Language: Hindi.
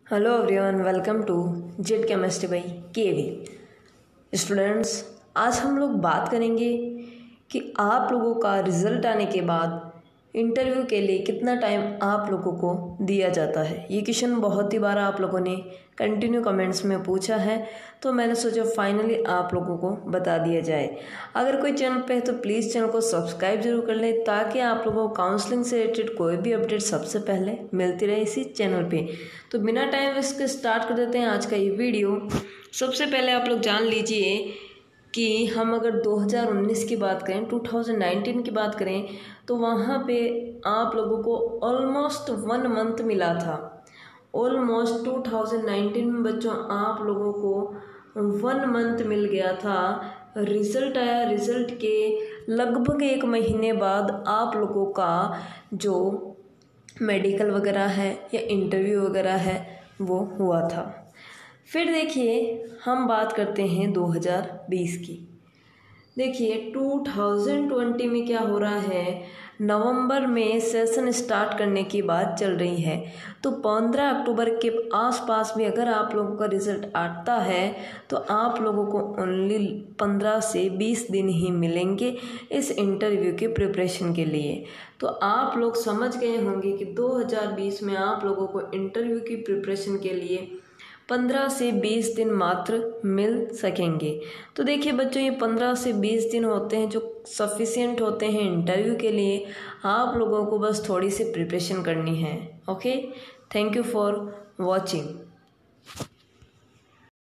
Hello everyone, welcome to Z chemistry by KV. Students, आज हम लोग बात करेंगे कि आप लोगों का रिज़ल्ट आने के बाद इंटरव्यू के लिए कितना टाइम आप लोगों को दिया जाता है। ये क्वेश्चन बहुत ही बार आप लोगों ने कंटिन्यू कमेंट्स में पूछा है, तो मैंने सोचा फाइनली आप लोगों को बता दिया जाए। अगर कोई चैनल पे है तो प्लीज़ चैनल को सब्सक्राइब जरूर कर लें, ताकि आप लोगों को काउंसलिंग से रिलेटेड कोई भी अपडेट सबसे पहले मिलती रहे इसी चैनल पे। तो बिना टाइम वेस्ट के स्टार्ट कर देते हैं आज का ये वीडियो। सबसे पहले आप लोग जान लीजिए कि हम अगर 2019 की बात करें, 2019 की बात करें, तो वहाँ पे आप लोगों को ऑलमोस्ट 1 मंथ मिला था। ऑलमोस्ट 2019 में बच्चों आप लोगों को 1 मंथ मिल गया था। रिज़ल्ट आया, रिज़ल्ट के लगभग 1 महीने बाद आप लोगों का जो मेडिकल वगैरह है या इंटरव्यू वगैरह है वो हुआ था। फिर देखिए हम बात करते हैं 2020 की। देखिए 2020 में क्या हो रहा है, नवंबर में सेशन स्टार्ट करने की बात चल रही है। तो 15 अक्टूबर के आसपास में अगर आप लोगों का रिज़ल्ट आता है तो आप लोगों को ओनली 15 से 20 दिन ही मिलेंगे इस इंटरव्यू के प्रिपरेशन के लिए। तो आप लोग समझ गए होंगे कि 2020 में आप लोगों को इंटरव्यू की प्रिपरेशन के लिए 15 से 20 दिन मात्र मिल सकेंगे। तो देखिए बच्चों, ये 15 से 20 दिन होते हैं जो सफिशिएंट होते हैं इंटरव्यू के लिए। आप लोगों को बस थोड़ी सी प्रिपरेशन करनी है। Okay, thank you for watching.